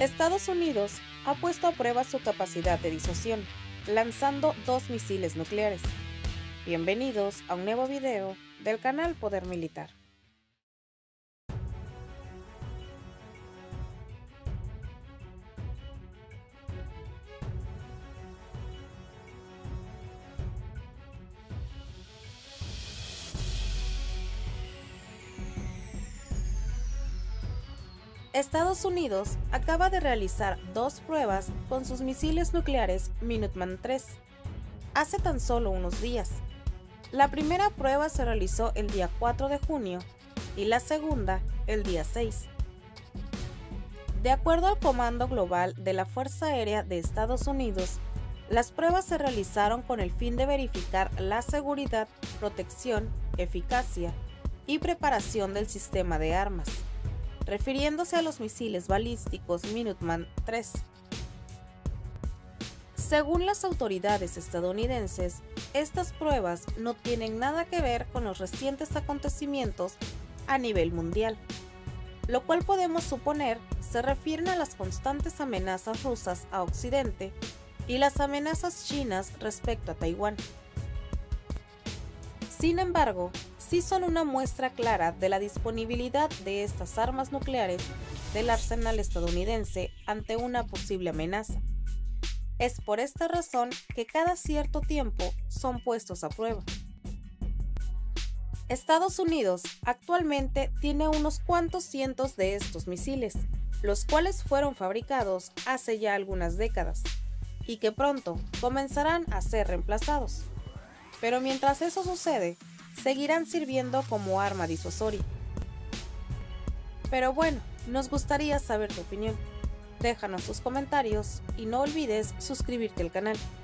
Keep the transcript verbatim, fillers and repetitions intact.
Estados Unidos ha puesto a prueba su capacidad de disuasión, lanzando dos misiles nucleares. Bienvenidos a un nuevo video del canal Poder Militar. Estados Unidos acaba de realizar dos pruebas con sus misiles nucleares Minuteman tres, hace tan solo unos días. La primera prueba se realizó el día cuatro de junio y la segunda el día seis. De acuerdo al Comando Global de la Fuerza Aérea de Estados Unidos, las pruebas se realizaron con el fin de verificar la seguridad, protección, eficacia y preparación del sistema de armas, refiriéndose a los misiles balísticos Minuteman tres. Según las autoridades estadounidenses, estas pruebas no tienen nada que ver con los recientes acontecimientos a nivel mundial, lo cual podemos suponer se refieren a las constantes amenazas rusas a Occidente y las amenazas chinas respecto a Taiwán. Sin embargo, sí son una muestra clara de la disponibilidad de estas armas nucleares del arsenal estadounidense ante una posible amenaza. Es por esta razón que cada cierto tiempo son puestos a prueba. Estados Unidos actualmente tiene unos cuantos cientos de estos misiles, los cuales fueron fabricados hace ya algunas décadas y que pronto comenzarán a ser reemplazados. Pero mientras eso sucede, seguirán sirviendo como arma disuasoria. Pero bueno, nos gustaría saber tu opinión. Déjanos tus comentarios y no olvides suscribirte al canal.